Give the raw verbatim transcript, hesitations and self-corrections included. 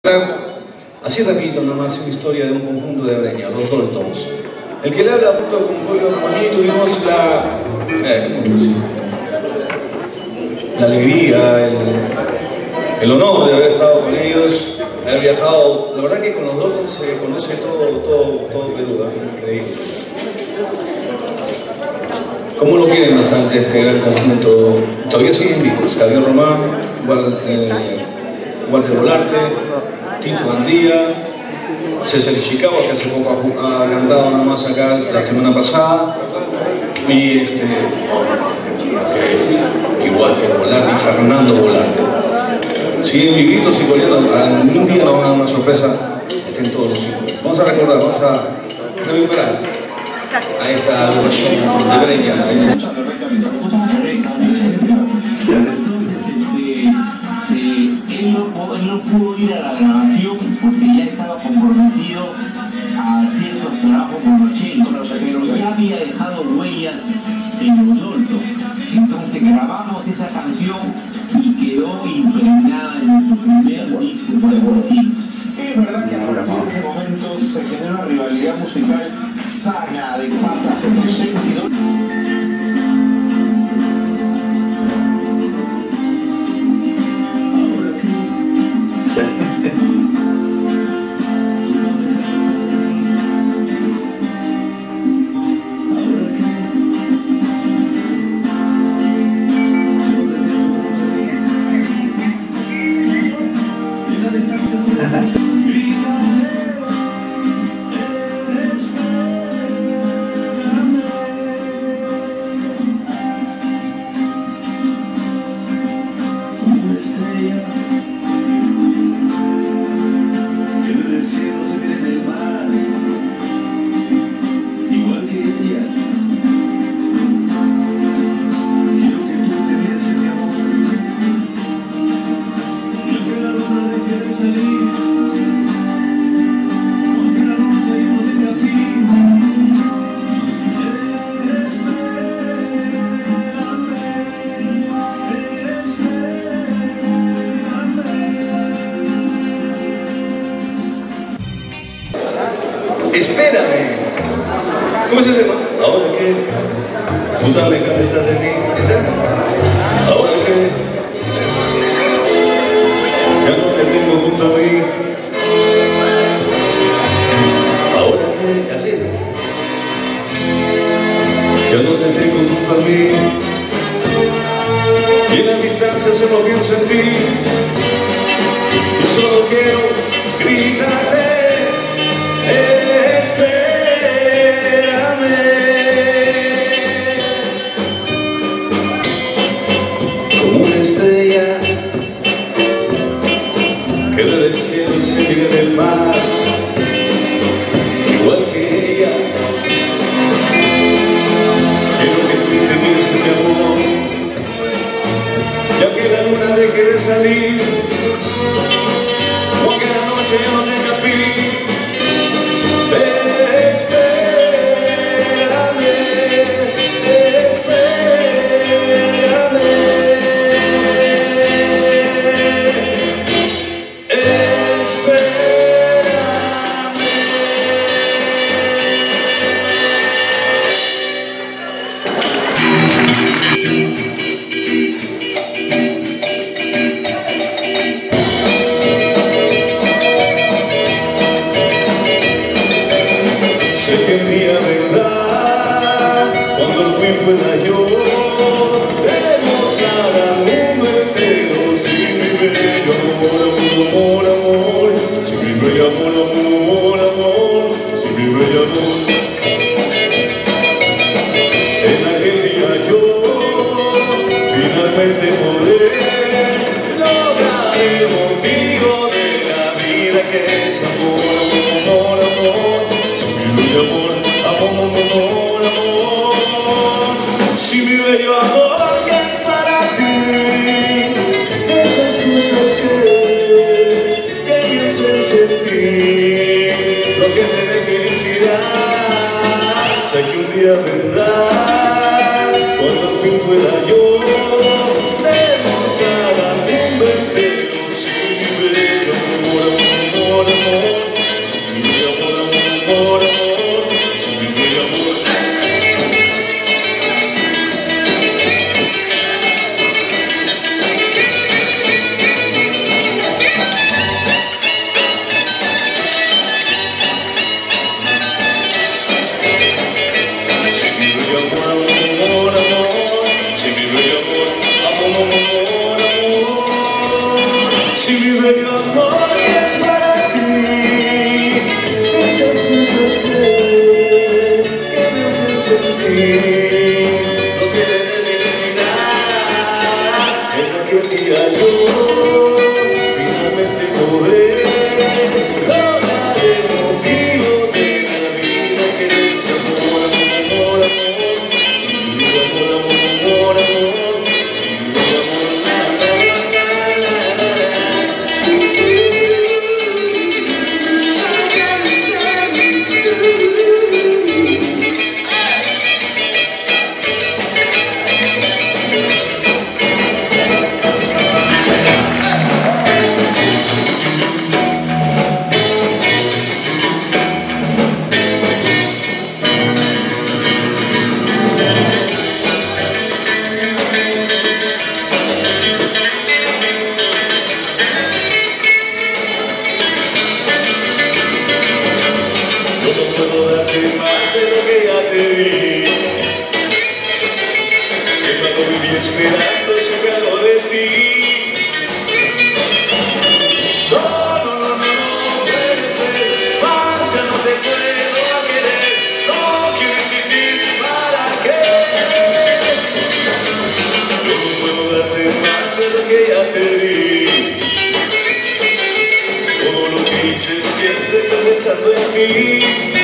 Así repito nomás una historia de un conjunto de Breña, los Daltons. El que le habla junto con Colio Romaní tuvimos la, eh, ¿cómo decir? la alegría, el, el honor de haber estado con ellos, de haber viajado. La verdad que con los Daltons se conoce todo, todo, todo Perú, ¿eh? Increíble. ¿Cómo lo quieren bastante este gran conjunto? Todavía siguen vivos. Javier Román, eh, Walter Volarte, Tito Andía, César Ishikawa, que hace poco ha, ha cantado nada más acá la semana pasada, y este, eh, y Walter Volarte y Fernando Volarte. Siguen vivitos y volviendo. Algún día nos van a dar una sorpresa, estén todos los hijos. Vamos a recordar, vamos a rememorar a esta agrupación de Breña. Él no, él no pudo ir a la grabación porque ya estaba comprometido a ciertos trabajos con Rochelle, pero ya había dejado huellas en los Daltons. Entonces grabamos esa canción y quedó impregnada en nuestro primer disco, podemos decir. Es verdad que a partir de ese momento se genera una rivalidad musical sana de patas entre James y Dalton. Espérame. ¿Cómo se llama? Ahora que puta me cabezas de mí. ¿Esa? Ahora que ya no te tengo junto a mí. Ahora que así. Ya no te tengo junto a mí. Y en la distancia se movió un sentir. Y solo quiero gritarte. Estrella que desde el cielo se vive del mar, igual que ella. Quiero que tú te mires en mi amor, ya que la luna deje de salir, o que la noche ya no tenga fin. Sé que un día vendrá cuando al fin pueda yo demostrar al mundo entero si mi bello amor. Si mi bello amor es para ti, esas cosas que, que me hacen sentir, no tienen felicidad. En aquel día yo finalmente logré lograr el motivo de la vida, que es amor, amor, amor, amor, amor, amor, amor, amor. No puedo darte más de lo que ya te di. Que cuando viví esperando supe algo de ti. No, no, no, no, no puede ser más, ya no te puedo querer. No quiero insistir, ¿para qué? Yo no puedo darte más de lo que ya te di. Todo lo que hice siempre estoy pensando en ti.